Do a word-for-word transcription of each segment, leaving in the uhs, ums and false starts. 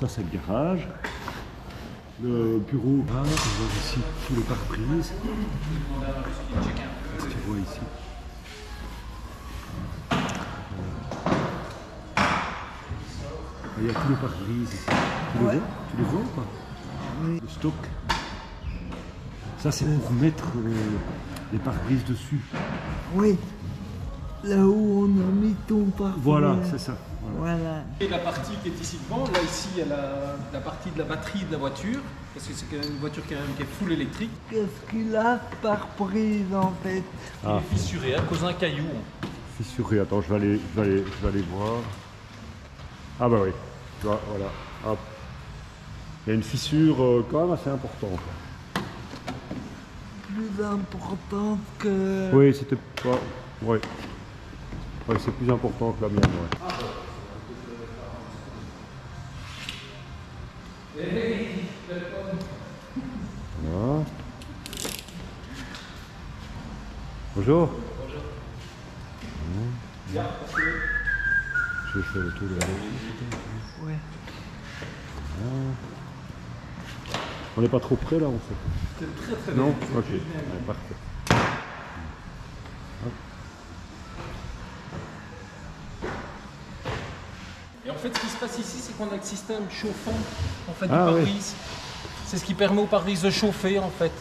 c'est le garage. Le bureau, là, on voit ici tous les pare-brises. Tu vois ici. Il y a tous les pare-brises ici. Tu les vois? Tu les vois ou pas? Oui. Le stock. Ça, c'est pour mettre euh, les pare-brises dessus. Oui. Là où on a mis ton pare-brise. Voilà, c'est ça. Voilà. Voilà. Et la partie qui est ici devant, là ici il y a la, la partie de la batterie de la voiture, parce que c'est quand même une voiture quand même qui est full électrique. Qu'est-ce qu'il a pare-brise en fait? Ah. Il est fissuré à cause d'un caillou. Fissuré, attends, je vais aller, je vais aller, je vais aller voir. Ah bah oui, tu vois, voilà. Hop. Il y a une fissure euh, quand même assez importante. Plus importante que... Oui, c'était pas... Oui. Ouais, c'est plus important que la mienne, ouais. Voilà. Bonjour. Bonjour. Mmh. Je vais faire le tour de la voiture. Ouais. Ah. On n'est pas trop près là en fait. C'est très très non. bien. Ok. Ouais, parfait. Hop. Et en fait, ce qui se passe ici, c'est qu'on a le système chauffant en fait, du Ah, pare-brise. Oui. C'est ce qui permet au pare-brise de chauffer en fait.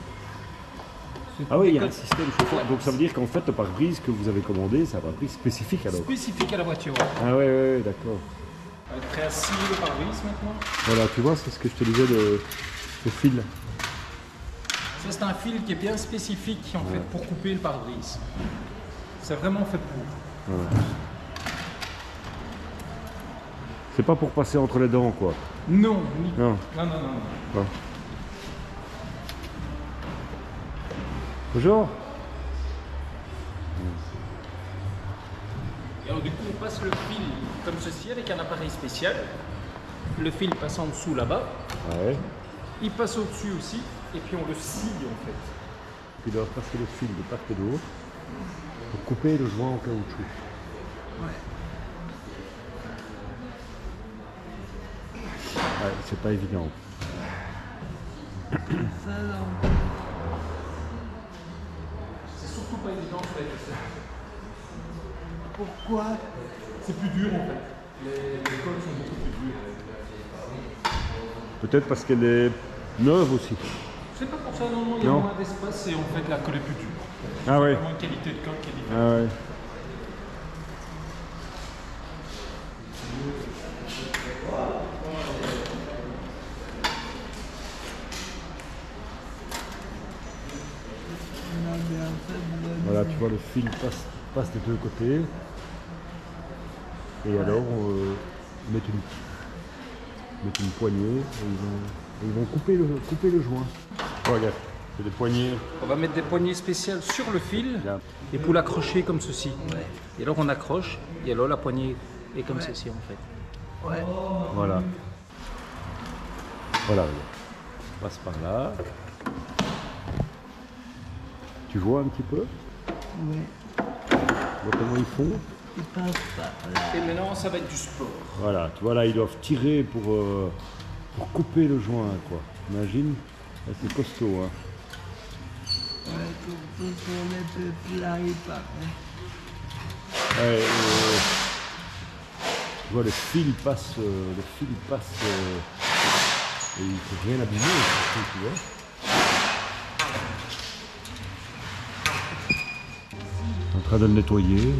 Ah oui, il y a un système chauffant. Ouais. Donc ça veut dire qu'en fait, le pare-brise que vous avez commandé, c'est un pare-brise spécifique alors. Spécifique à la voiture. Ah ouais, ouais, ouais, d'accord. On va être prêt à scier le pare-brise maintenant. Voilà, tu vois, c'est ce que je te disais, le, le fil. Ça, c'est un fil qui est bien spécifique en ouais. fait pour couper le pare-brise. C'est vraiment fait pour. Ouais. C'est pas pour passer entre les dents, quoi. Non, ni... non, non, non, non. non. Ouais. Bonjour. Et alors du coup, on passe le fil comme ceci avec un appareil spécial. Le fil passe en dessous là-bas. Ouais. Il passe au-dessus aussi, et puis on le scie en fait. Puis il doit passer le fil de part et d'autre pour couper le joint en caoutchouc. Ouais. Ouais, c'est pas évident. Ça, non. C'est surtout pas évident en fait. Pourquoi? C'est plus dur en fait. Les, les cols sont beaucoup plus durs. Peut-être parce qu'elle est neuve aussi. C'est pas pour ça, non, non, il y a moins d'espace et en fait la colle est plus dure. Ah ouais. Il y a moins de qualité de colle qui est différente. Ah ouais. Voilà, tu vois, le fil passe, passe des deux côtés. Et alors, on euh, met une, met une poignée et ils vont, et ils vont couper, le, couper le joint. Oh, regarde, c'est des poignées. On va mettre des poignées spéciales sur le fil là. Et pour l'accrocher comme ceci. Ouais. Et alors on accroche et alors la poignée est comme ouais. ceci en fait. Ouais. Voilà. Voilà, on passe par là. Tu vois un petit peu? Oui. Tu vois comment ils font? Ils passent par là. Et maintenant ça va être du sport. Voilà, tu vois là ils doivent tirer pour, euh, pour couper le joint quoi. Imagine, c'est costaud hein. Ouais, comme ça sur les peuples là il part. Ouais, euh, tu vois le fil passe, euh, le fil passe euh, et il ne faut rien abîmer, tu vois. En train de le nettoyer.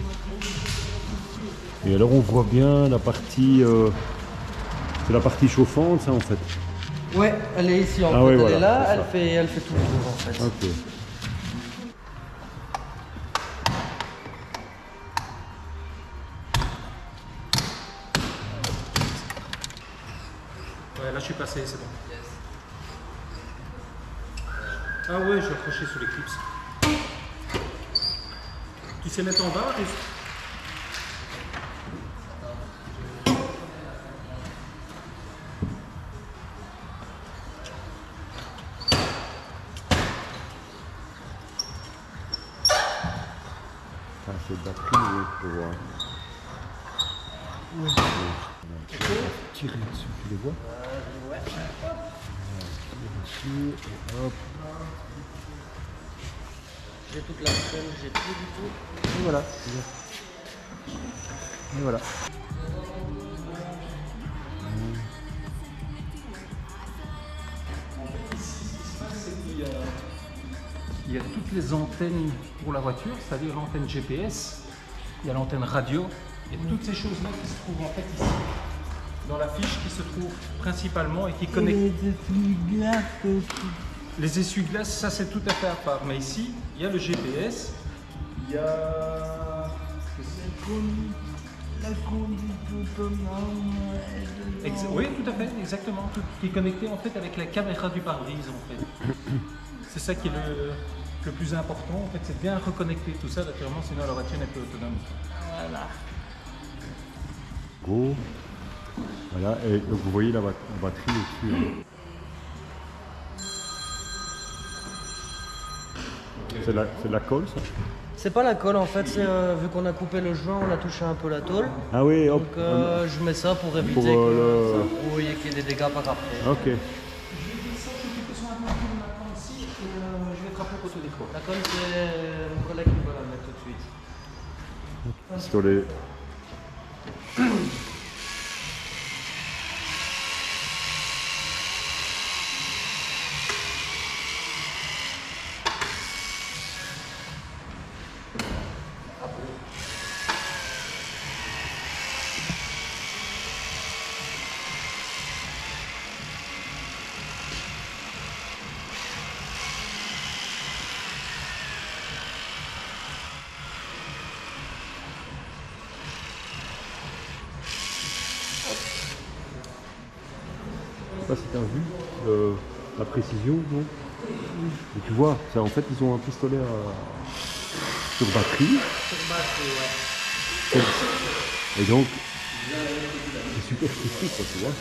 Et alors on voit bien la partie, euh, c'est la partie chauffante ça en fait. Ouais, elle est ici en ah fait, ouais, elle voilà, est là, c'est elle fait, elle fait tout le tour en fait. Ok. Ouais, là je suis passé, c'est bon. Ah ouais, je vais accrocher sous l'éclipse. Tu sais mettre en bas et... Ah, c'est de batterie, oui, je vois. Oui. Tirer dessus, tu les vois? Euh, ouais. Tirer dessus, et hop. J'ai toute la scène, j'ai tout du tout. Et voilà. Et voilà. Il y a toutes les antennes pour la voiture, c'est-à-dire l'antenne G P S, il y a l'antenne radio, et toutes ces choses-là qui se trouvent en fait ici, dans la fiche qui se trouve principalement et qui connecte. Les essuie-glaces aussi. Les essuie-glaces, ça c'est tout à fait à part, mais ici, il y a le G P S, il y a... La conduite autonome. Ex oui, tout à fait, exactement, tout qui est connecté en fait avec la caméra du pare-brise en fait. C'est ça qui est le, le plus important, en fait, c'est de bien reconnecter tout ça, naturellement, sinon la voiture n'est plus autonome. Voilà. Go. Voilà, et donc vous voyez la, la batterie au-dessus. Hein. C'est de, de la colle, ça? C'est pas la colle en fait, c'est euh, vu qu'on a coupé le joint, on a touché un peu la tôle. Ah oui, hop. Donc euh, je mets ça pour éviter Pour, que euh, le... ça brouille et qu'il y ait des dégâts par après. Ok. Je vais descendre quelques soins maintenant ici et euh, je vais te rappeler pour te déco. La colle c'est mon collègue qui va la mettre tout de suite. Sur les... Ça c'est un vu, euh, la précision, non? Et tu vois, ça, en fait ils ont un pistolet à... sur batterie. Sur batterie, ouais. Et donc, c'est super précis, ça, tu vois.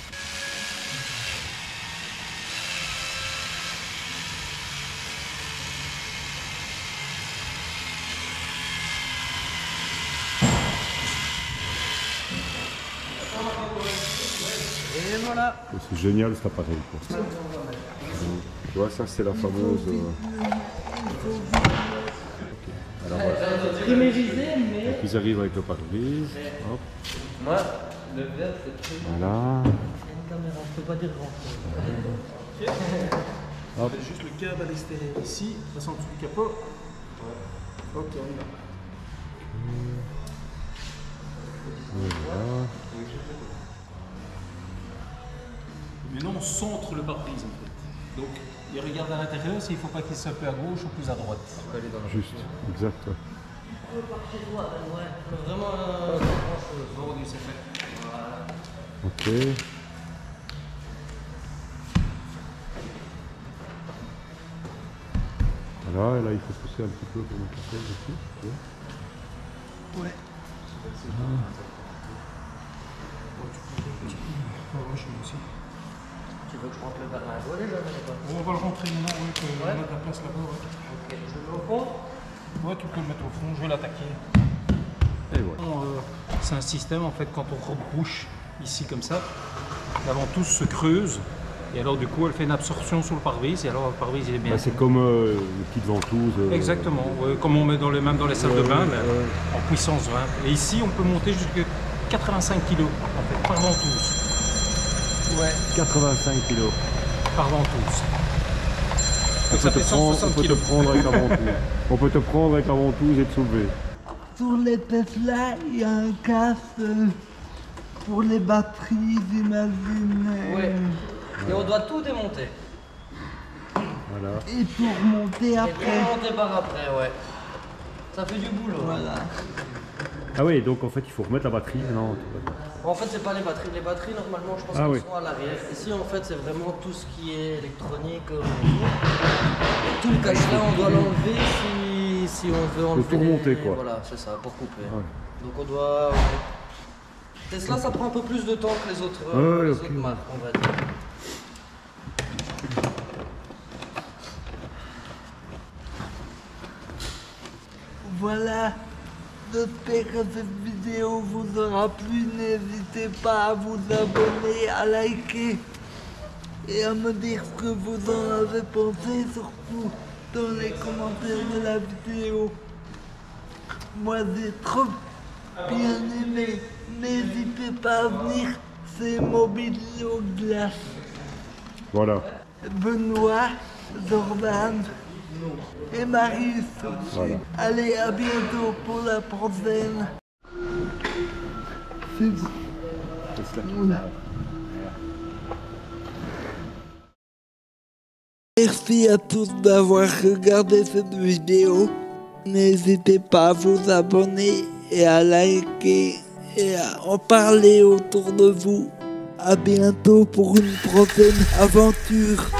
Et voilà. C'est génial cet appareil, quoi. Donc, tu vois, ça c'est la fameuse... euh, Alors voilà. Primérisé, mais. Donc ils arrivent avec le pare-brise. Hop. Moi, le verre c'est très. Voilà. Une caméra, je peux pas dire grand chose. Hop. Juste le câble à l'extérieur ici, passe en dessous du capot. Ouais. Ok, on y va. Voilà. Maintenant on centre le pare-brise en fait. Donc il regarde à l'intérieur s'il ne faut pas qu'il soit plus à gauche ou plus à droite. Juste, exact. Ouais. Ouais, vraiment. Euh, Aujourd'hui c'est fait. Voilà. Ok. Voilà, et là il faut pousser un petit peu pour mettre la pelle dessus. Tu vois. ouais. Ouais, je suis aussi. Tu veux que je rentre le verre à la voie déjà, mais pas. On va le rentrer maintenant, oui, que Ouais. mettre la place là-bas. Ouais. Ok, je le mets au fond. Ouais, tu peux le mettre au fond, je vais l'attaquer. Et voilà. Euh, c'est un système en fait quand on rebouche ici comme ça, la ventouse se creuse et alors du coup elle fait une absorption sur le pare-brise et alors le pare-brise il est bien. Bah, c'est comme euh, les petites ventouses. Euh, Exactement, ouais, comme on met dans les, même dans les salles de Ouais, bain, ouais, mais ouais. en puissance vingt. Et ici on peut monter jusqu'à quatre-vingt-cinq kilos en fait, par ventouse. Ouais. quatre-vingt-cinq kilos. Par ventouse. On Donc ça peut, te fait prendre, cent on soixante peut te kilos. prendre avec la ventouse. On peut te prendre avec la ventouse et te soulever. Sur les Tesla, il y a un casque pour les batteries, j'imagine. Ouais. Et on doit tout démonter. Voilà. Et pour monter Et après. tout monter par après, ouais. Ça fait du boulot. Voilà. Ah oui, donc en fait il faut remettre la batterie. Non. En fait, c'est pas les batteries. Les batteries, normalement, je pense Ah qu'elles oui. sont à l'arrière. Ici, en fait, c'est vraiment tout ce qui est électronique. euh, Et tout le cache-là, on doit l'enlever si, si on veut enlever. tout remonter, les- quoi. Voilà, c'est ça, pour couper. Ouais. Donc on doit. ouais. Tesla, ça prend un peu plus de temps que les autres, Ouais, euh, les ok. autres marques, on va dire. Voilà. J'espère que cette vidéo vous aura plu. N'hésitez pas à vous abonner, à liker et à me dire ce que vous en avez pensé, surtout dans les commentaires de la vidéo. Moi j'ai trop bien aimé. N'hésitez pas à venir, c'est Mobilio Glace. Voilà. Benoît, Jordan et Marius aussi. Voilà. Allez, à bientôt pour la prochaine. C'est bon. C'est cela. Voilà. Merci à tous d'avoir regardé cette vidéo. N'hésitez pas à vous abonner et à liker et à en parler autour de vous. À bientôt pour une prochaine aventure.